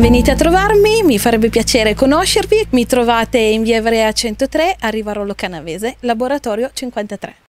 Venite a trovarmi, mi farebbe piacere conoscervi. Mi trovate in via Ivrea 103 a Rivarolo Canavese, laboratorio 53.